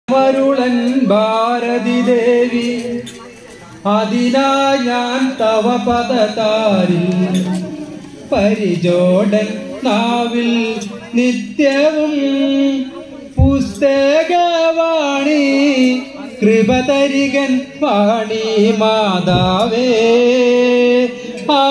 വരുളൻ ഭാരതി ദേവി അതിനായി ഞാൻ തവ പദതാരിൽ പരിചോടൻ നാവിൽ നിത്യവും പുസ്തകവാണി കൃപ തരികൻ വാണി മാതാവേ ആ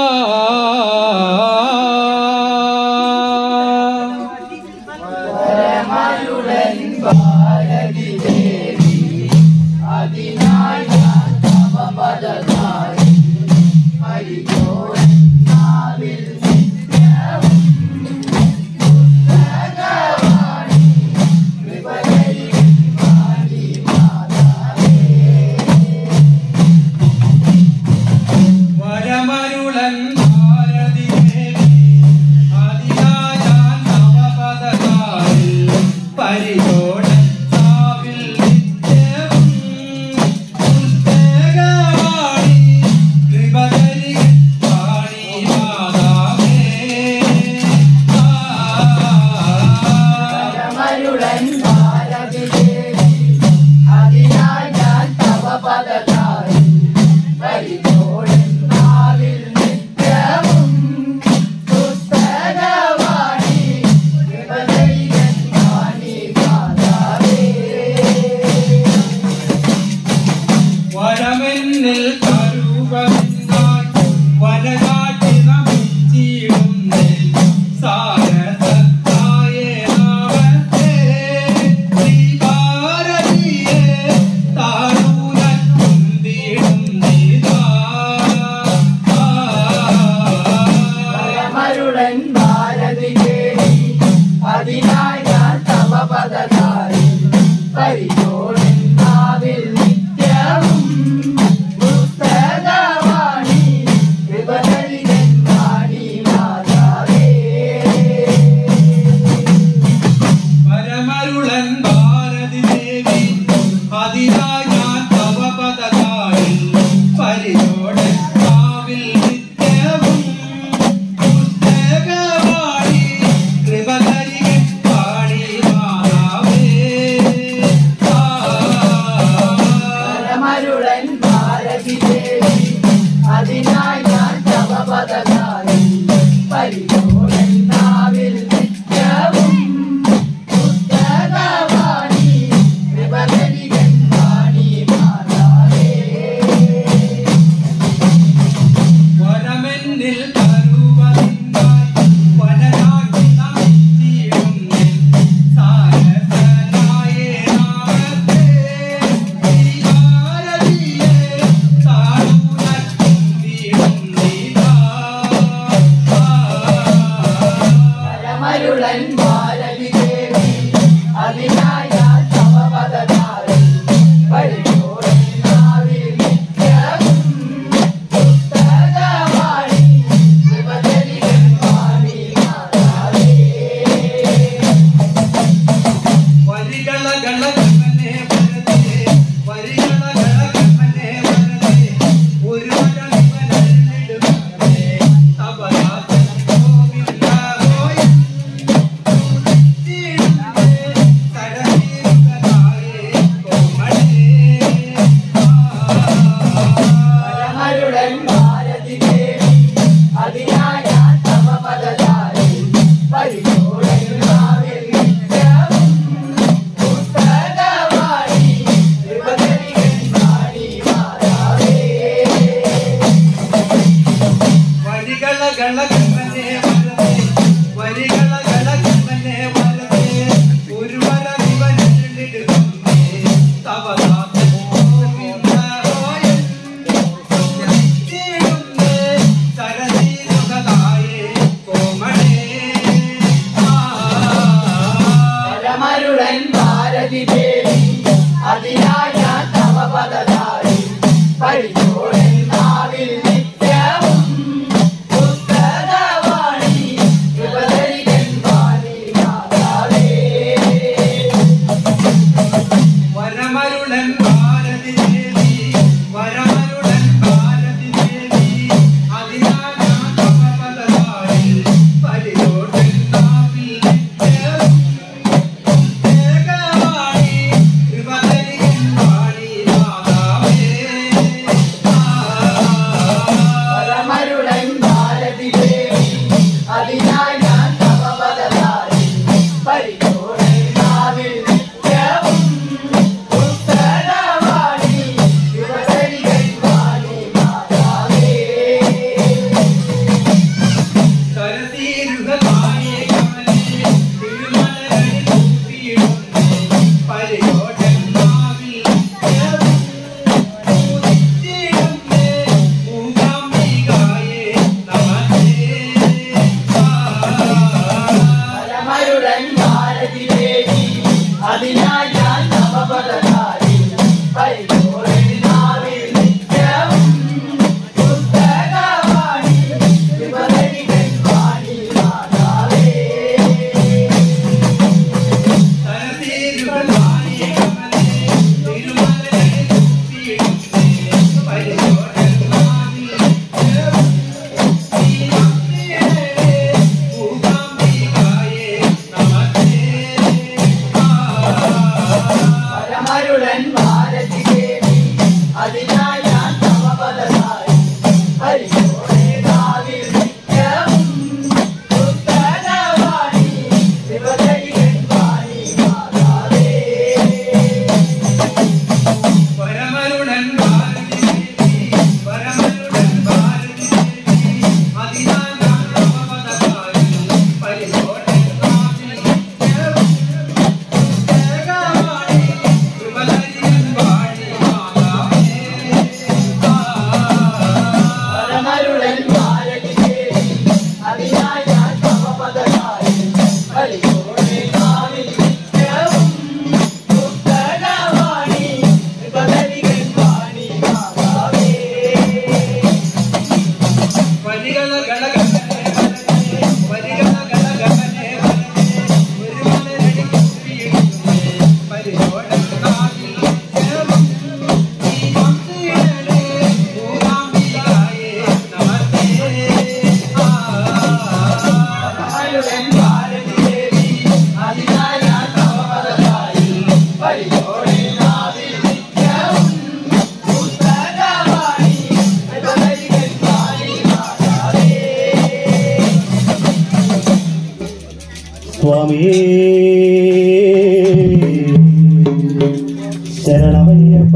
ശരണമയ്യപ്പ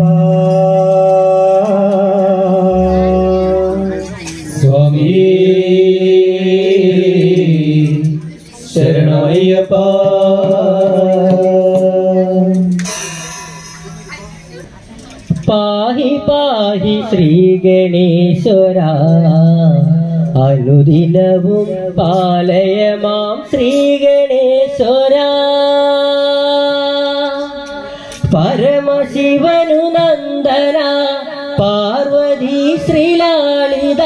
സ്വാമി ശരണമയ്യപ്പ പാഹി പാഹി ശ്രീ ഗണേശ്വര അനുദിനവും പാലയമാം ശ്രീ ഗണേശ്വര പരമശിവനു നന്ദന പാർവതി ശ്രീലാളിത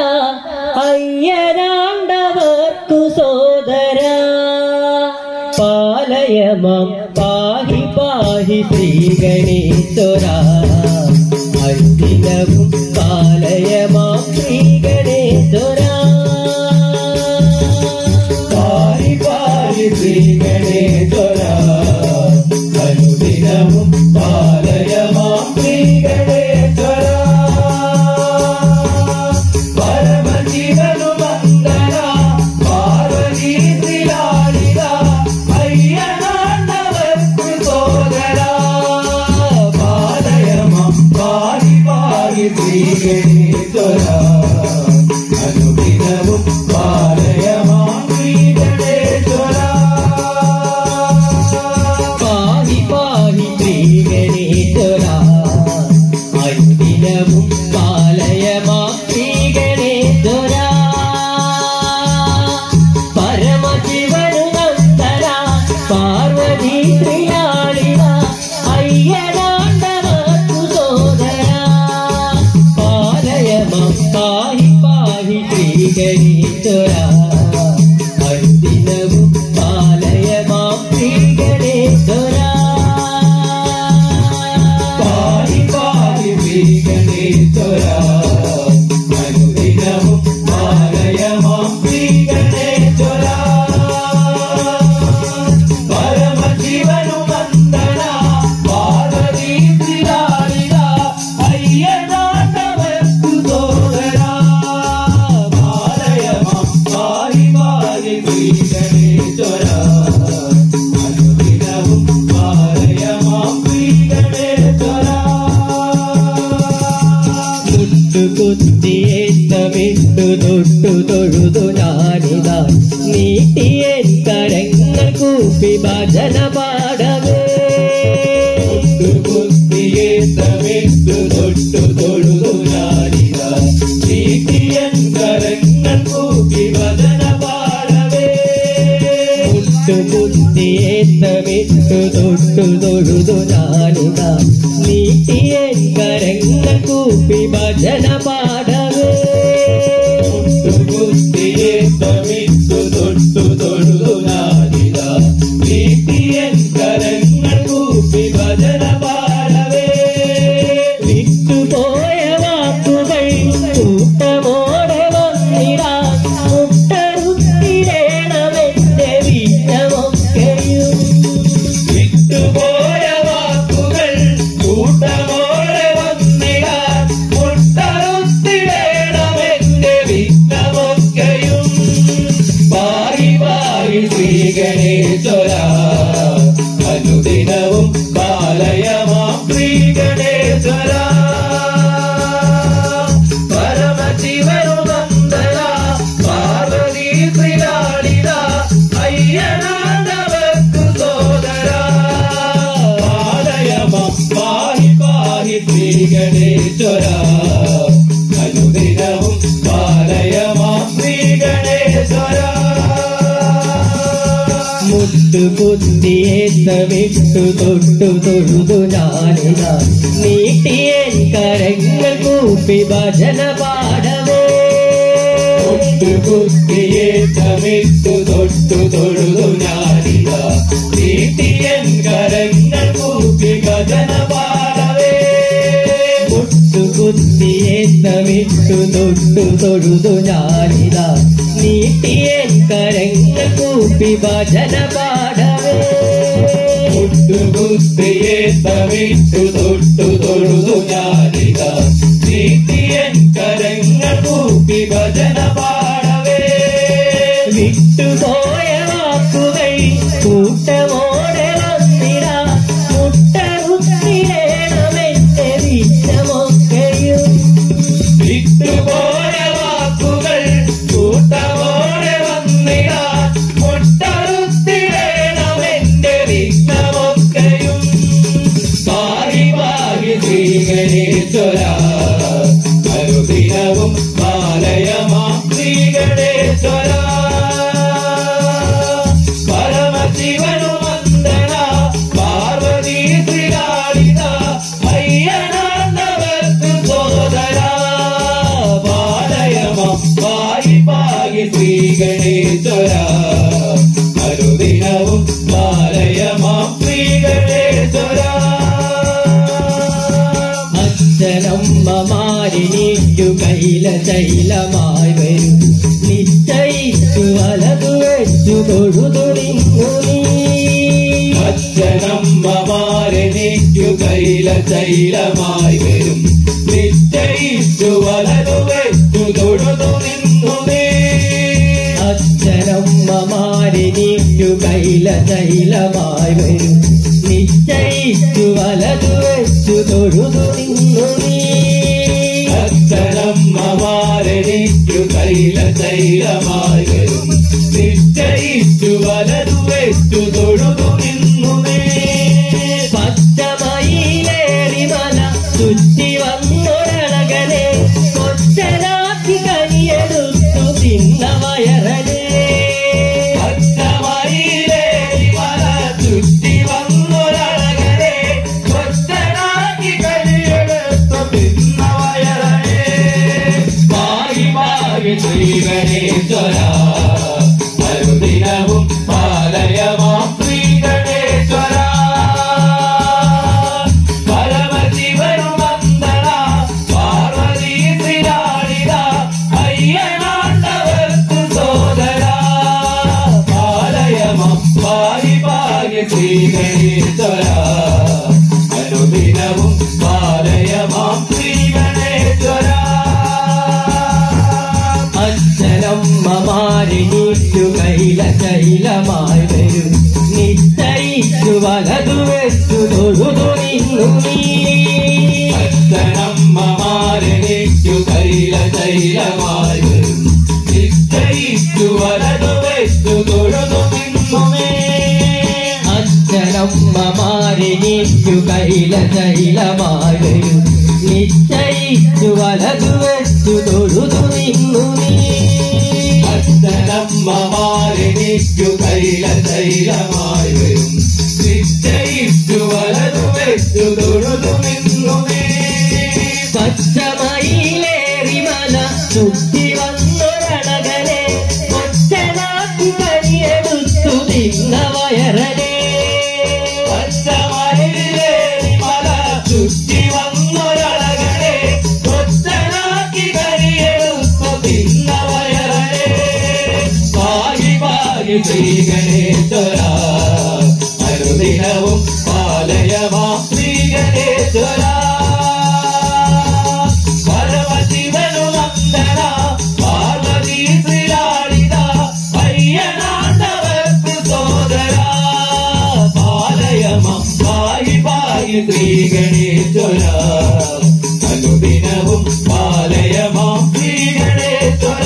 അയ്യരാണ്ടവർക്കു സോദര പാലയമം പാഹി പാഹി ശ്രീ ഗണേശ്വര അനുദിനവും പാലയമാം ശ്രീ ഗണേശ്വര പാഹി പാഹി ശ്രീ ഗണേശ്വര അനുദിനവും പാലയമാം ശ്രീ ഗണേശ്വര പരമശിവനു വന്ദന പാർവതി ശ്രീലാളിത അയ്യനാണ്ടവർക്കു സോദര പാലയമാം പാഹി പാഹി ശ്രീ ഗണേശ്വര അനുദിനവും പാലയമാം ശ്രീ ഗണേശ്വര പാഹി പാഹി ശ്രീ ഗണേശ്വര അനുദിനവും പാലയമാം ശ്രീ ഗണേശ്വര പരമശിവനു നന്ദന പാർവതി ശ്രീലാളിത അയ്യനാണ്ടവർക്കു സോദര പാലയമം പാഹി പാഹി ശ്രീ ഗണേശ്വര അനുദിനവും പാലയമാം ശ്രീ ഗണേശ്വര പാഹി പാഹി ശ്രീ ഗണേശ്വര അനുദിനവും പാലയമാം ശ്രീ ഗണേശ്വര പരമശിവനു വന്ദന പാർവതി ശ്രീലാളിത അയ്യനാണ്ടവർക്കു സോദര പാലയമം പാഹി പാഹി ശ്രീ ഗണേശ്വര അനുദിനവും പാലയമാം ശ്രീ ഗണേശ്വര കുത്തിയേറ്റമിട്ടു തൊട്ടു തൊഴുതു ഞാനിതാ നീട്ടിയൻ കരങ്ങൾ കൂപ്പി ഭജന പാടവേ കുത്തിയേറ്റമിട്ടു തൊട്ടു തൊഴുതു ഞാനിതാ നീട്ടിയൻ കരങ്ങൾ കൂപ്പി ഭജന പാടവേ കുത്തിയേറ്റമിട്ടു തൊട്ടു തൊഴുതു ഞാനിതാ നീട്ടിയൻ കരങ്ങൾ കൂപ്പി ഭജന പാടവേ കുത്തിയേറ്റമിട്ടു തൊട്ടു തൊഴുതു ഞാനിതാ നീട്ടിയൻ കരങ്ങൾ കൂപ്പി ഭജന പാടവേ വിട്ടുപോയ വാക്കുകൾ കൂട്ടമോടെ വന്നിടാൻ മുട്ടറുത്തിടേണമെന്റെ വീട്ടമൊക്കെയും വിട്ടുപോയ വാക്കുകൾ കൂട്ടമോടെ വന്നിടാൻ മുട്ടറുത്തിടേണമെന്റെ വീട്ടമൊക്കെയും പാഹി പാഹി ശ്രീ ഗണേശ്വര അനുദിനവും പാലയമാം ശ്രീ ഗണേശ്വര പരമശിവനു നന്ദന പാർവതി ശ്രീലാളിത അയ്യനാണ്ടവർക്കു സോദര പാലയമാം പാഹി പാഹി ശ്രീ ഗണേശ്വര അനുദിനവും പാലയമാം ശ്രീ ഗണേശ്വര മുട്ടുകുത്തിയേറ്റമിട്ടു തൊട്ടു തൊഴുതു ഞാനിതാ നീട്ടിയൻ കരങ്ങൾ കൂപ്പി ഭജന പാടവേ മുട്ടുകുത്തിയേറ്റമിട്ടു തൊട്ടു തൊഴുതു ഞാനിതാ നീട്ടിയൻ കരങ്ങൾ കൂപ്പി ഭജന പാടവേ മുട്ടുകുത്തിയേറ്റമിട്ടു തൊട്ടു തൊഴുതു ഞാനിതാ നീട്ടിയൻ കരങ്ങൾ കൂപ്പി ഭജന പാടവേ മുട്ടുകുത്തിയേറ്റമിട്ടു തൊട്ടു തൊഴുതു ഞാനിതാ നീട്ടിയൻ കരങ്ങൾ കൂപ്പി ഭജന പാടവേ വിട്ടുപോയ വാക്കുകൾ കൂട്ട ശ്രീഗണേശ്വര അനുദിനവും പാലയമാം ശ്രീഗണേശ്വര പരമശിവനു വന്ദന പാർവതി ശ്രീലാളിത അയ്യനാണ്ടവർക്ക് സോദര പാലയമാം പായി പായി ശ്രീഗണേശ്വര അനുദിനവും പാലയമാം ശ്രീഗണേശ്വര അച്ഛനമ്മമാരിനീറ്റു കൈലശൈലമായി വരും നിശ്ചയിച്ചു വലതു വെച്ചു തൊഴുതുണിങ്ങു നീ അച്ഛനമ്മമാരിനീറ്റു കൈലശൈലമായി വരും നിശ്ചയിച്ചു വലതു വെച്ചു തൊഴുതുണിങ്ങു നീ അച്ഛനമ്മമാരിനീറ്റു കൈലശൈലമായി വരും നിശ്ചയിച്ചു വലതു വെച്ചു തൊഴുതുണിങ്ങു നീ അച്ഛനമ്മമാരിനീറ്റു കൈലശൈലമായി വരും നിശ്ചയിച്ചു വലതു വെച്ചു തൊഴുതുണിങ്ങു നീ പച്ചമയിലേറി മല ചുറ്റി വന്നൊരഴകനെ കൊച്ചനാക്കി കനിയെടുത്തു തിന്ന വയറനെ പച്ചമയിലേറി മല ചുറ്റി വന്നൊരഴകനെ കൊച്ചനാക്കി കനിയെടുത്തു തിന്ന വയറനെ പായി പായി ശ്രീഗണേശ്വര അനുദിനവും പാലയമാം ശ്രീഗണേശ്വര പരമശിവനു വന്ദന പാർവതി ശ്രീലാളിത അയ്യനാണ്ടവർക്ക് സോദര പാലയമാം പായി പായി ശ്രീഗണേശ്വര അനുദിനവും പാലയമാം ശ്രീഗണേശ്വര അച്ഛനമ്മമാരിനീറ്റു കൈലശൈലമായി വരും നിശ്ചയിച്ചു വലതു വെച്ചു തൊഴുതുണിങ്ങു നീ അച്ഛനമ്മമാരിനീറ്റു കൈലശൈലമായി വരും നിശ്ചയിച്ചു വലതു വെച്ചു തൊഴുതുണിങ്ങു നീ അച്ഛനമ്മമാരിനീറ്റു കൈലശൈലമായി വരും നിശ്ചയിച്ചു വലതു വെച്ചു തൊഴുതുണിങ്ങു നീ അച്ഛനമ്മമാരിനീറ്റു കൈലശൈലമായി വരും നിശ്ചയിച്ചു വലതു വെച്ചു തൊഴുതുണിങ്ങു നീ പച്ചമയിലേറി മല ചുറ്റി വന്നൊരഴകനെ കൊച്ചനാക്കി കനിയെടുത്തു തിന്ന വയറനെ പച്ചമയിലേറി മല ചുറ്റി വന്നൊരഴകനെ കൊച്ചനാക്കി കനിയെടുത്തു തിന്ന വയറനെ പായി പായി ശ്രീഗണേശ്വര അനുദിനവും പാലയമാം ശ്രീഗണേശ്വര പരമശിവനു വന്ദന പാർവതി ശ്രീലാളിത അയ്യനാണ്ടവർക്ക് സോദര പാലയമാം പായി പായി ശ്രീഗണേശ്വര അനുദിനവും പാലയമാം ശ്രീഗണേശ്വര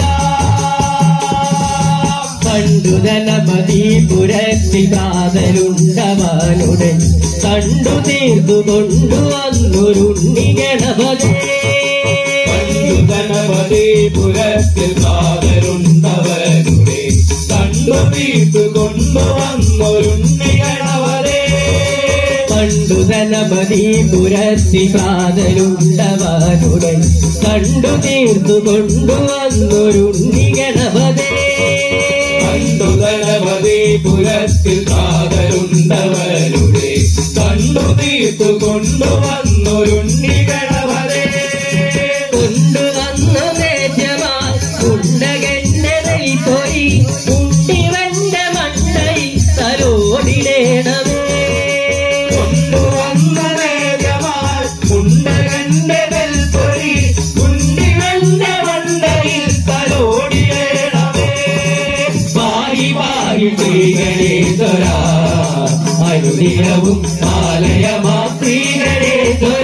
കണ്ടു ഗണപതിപുരത്തിൽ കാതലുണ്ടവനുടൻ കണ്ടു തീർന്നു കൊണ്ടുവന്നൊരുണ്ണി ഗണപതി കണ്ടു ഗണപതിപുരത്തിൽ കാതലുണ്ടവനുടെ കണ്ടു തീർന്നു കൊണ്ടുവന്നൊരുണ്ണി ഗണപതി കണ്ടു ഗണപതിപുരത്തിൽ കാതലുണ്ടവനുടൻ കണ്ടു തീർന്നു കൊണ്ടുവന്നൊരുണ്ണി ഗണപതി കണ്ടു ഗണപതിപുരത്തിൽ കാതലുണ്ടവരുടെ കണ്ടു തീർത്തു കൊണ്ടുവന്നൊരുണ്ണി ഗണപതി കൊണ്ടുവന്നു നേദ്യമായി ഉണ്ടകെണ്ണതൈ പോയി ഉണ്ടിവന്റെ മണ്ടൈ തലോടിടേണമേ കൊണ്ടുവന്ന നേദ്യമായി ഉണ്ടകെണ്ണതൽ പോയി ഉണ്ടിവന്റെ മണ്ടയിൽ തലോടിടേണമേ പായി പായി ശ്രീഗണേശ്വര അനുദിനവും പാലയമാം ശ്രീഗണേശ്വര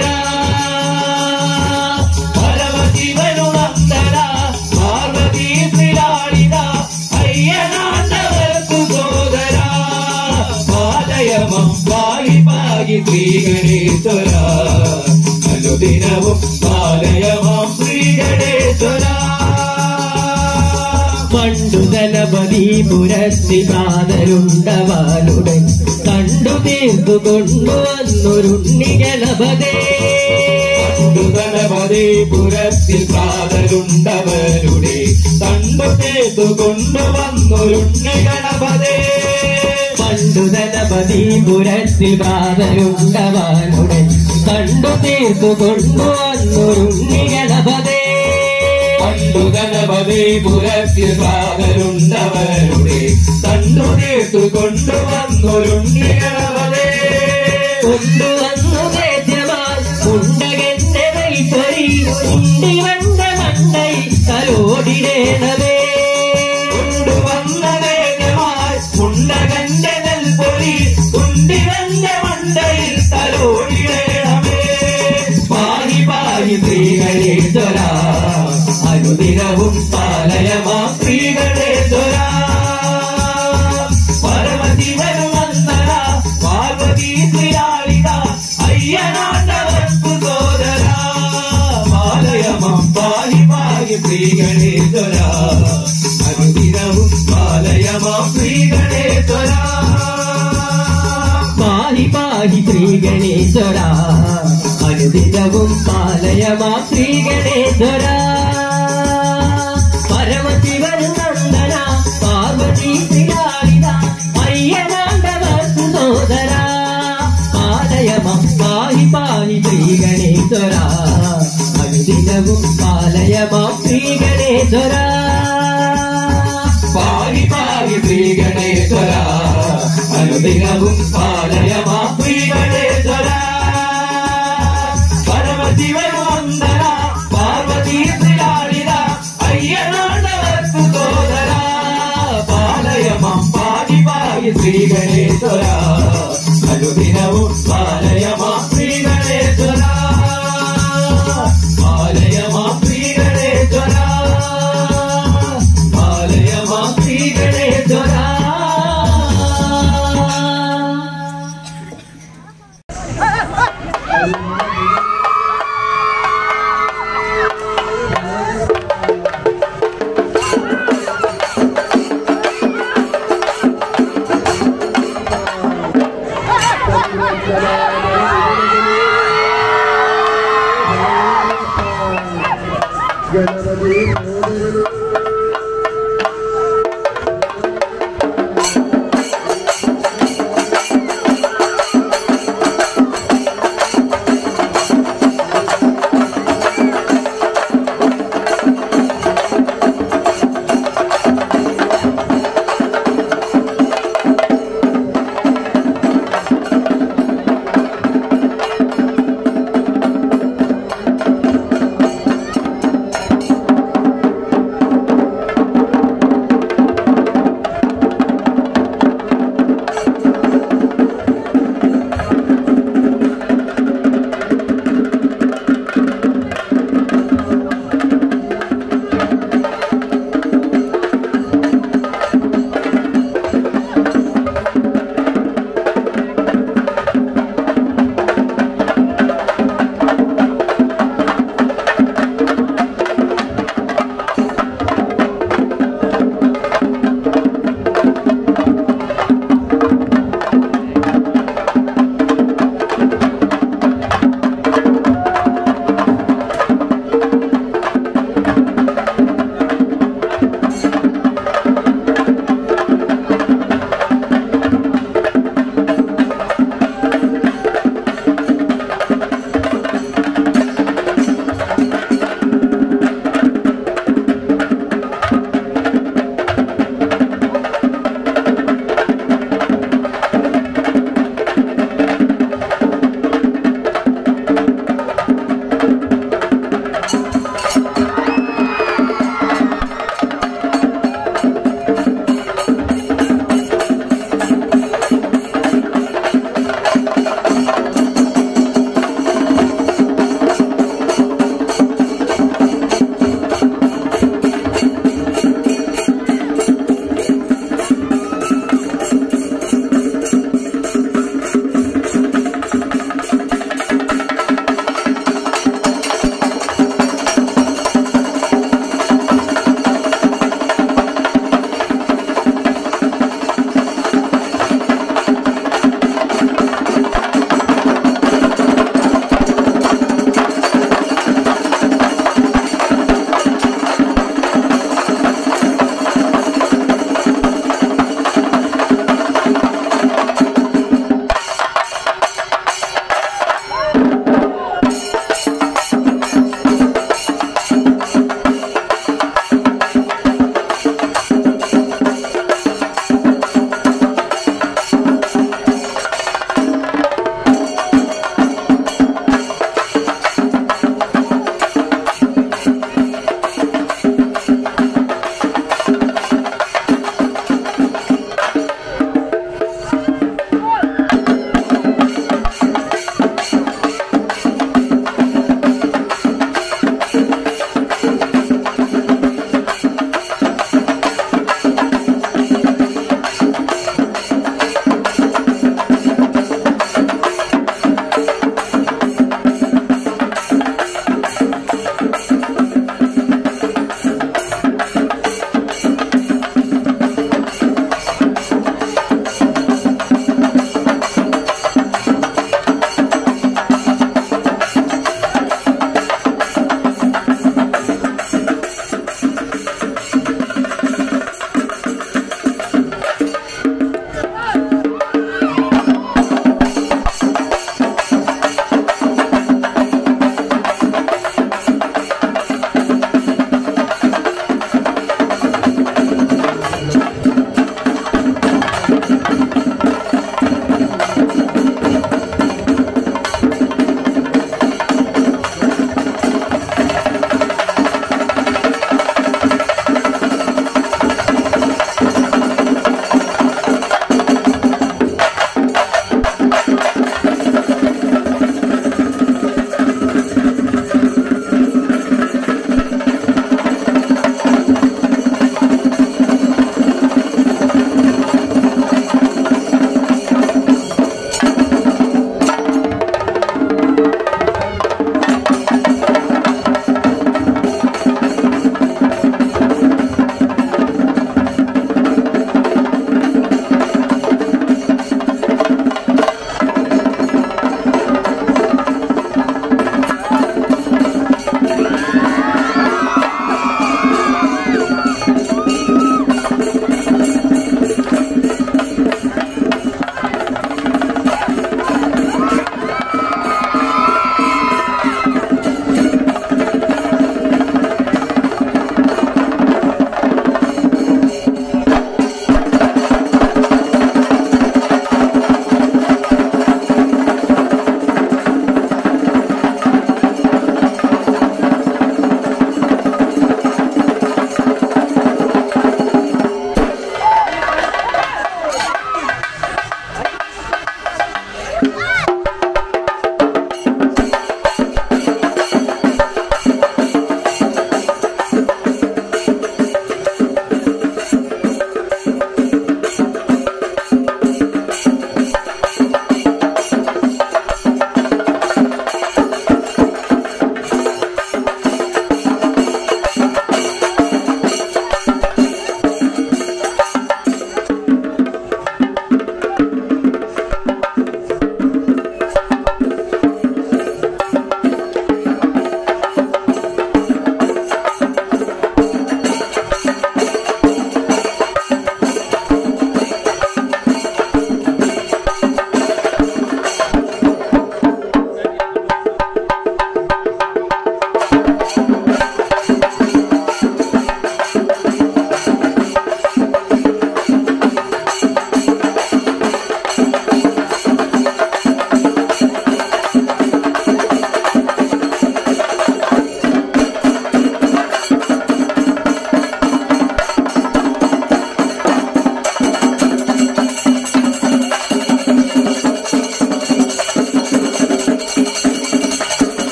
പരമശിവനു വന്ദന പാർവതി ശ്രീലാളിത അയ്യനാണ്ടവർക്ക് സോദര പാലയമാം പായി പായി ശ്രീഗണേശ്വര അനുദിനവും പാലയമാം ശ്രീ ഗണേശ്വര. പണ്ടു ഗണപതിപുരത്തിൽ പ്രാതലുണ്ടവാനുടെ കണ്ടു തീർത്തു കൊണ്ടുവന്നൊരുണ്ണി ഗണപതേ. പണ്ടു ഗണപതിപുരത്തിൽ പ്രാതലുണ്ടവരുടെ കണ്ടു തീർത്തു കൊണ്ടുവന്നൊരുണ്ണി ഗണപതേ. പണ്ടു ഗണപതിപുരത്തിൽ പ്രാതലുണ്ടവാനുടെ കണ്ടു തീർത്തു കൊണ്ടുവന്നൊരുണ്ണി ഗണപതേ. പണ്ടു ഗണപതിപുരത്തിൽ പ്രാതലുണ്ടവരുടെ കണ്ടു തീർത്തു കൊണ്ടുവന്നൊരുണ്ണി ഗണപതേ. കൊണ്ടുവന്നു വേദ്യമായി ഉണ്ടകന്റെ കൈപ്പൊരി ഉണ്ടി വണ്ട മണ്ടൈ തലോടിടേണമേ. കൊണ്ടുവന്ന വേദ്യമായി ഉണ്ടകന്റെ നെൽപ്പൊരി ഉണ്ടി വന്ന മണ്ടയിൽ തലോടിടേണമേ. പാഹി പാഹി ശ്രീ ഗണേശ്വര അനുദിനവും പാലയമാ ശ്രീ ഗണേശ്വര. പരമശിവനും വന്ദന പാർവതി ശ്രീലാളിത അയ്യനാണ്ടവർക്കു സോദര. പാലയമാം പാഹി പാഹി ശ്രീ ഗണേശ്വര അനുദിനവും പാലയമാം ശ്രീ ഗണേശ്വര. പാഹി പാഹി ശ്രീ ഗണേശ്വര അനുദിനവും പാലയമാ ശ്രീ ഗണേശ്വര. പരമശിവനും നന്ദന പാർവതി ശ്രീലാളിത അയ്യനാണ്ടവർക്കു സോദര. പാലയമാം പാഹി പാഹി ശ്രീ ഗണേശ്വര അനുദിനവും പാലയമാം ശ്രീ ഗണേശ്വര. പാഹി പാഹി ശ്രീ ഗണേശ്വര അനുദിനവും പാലയമാം ശ്രീ ഗണേശ്വര. പരമശിവനും വന്ദന പാർവതി ശ്രീലാളിത അയ്യനാണ്ടവർക്കു സോദര. പാലയമാം പാഹി പാഹി ശ്രീ ഗണേശ്വര അനുദിനവും പാലയമാം ശ്രീ ഗണേശ്വര. പാലയമാം ശ്രീ ഗണേശ്വര. പാലയമാം ശ്രീ ഗണേശ്വര. ആ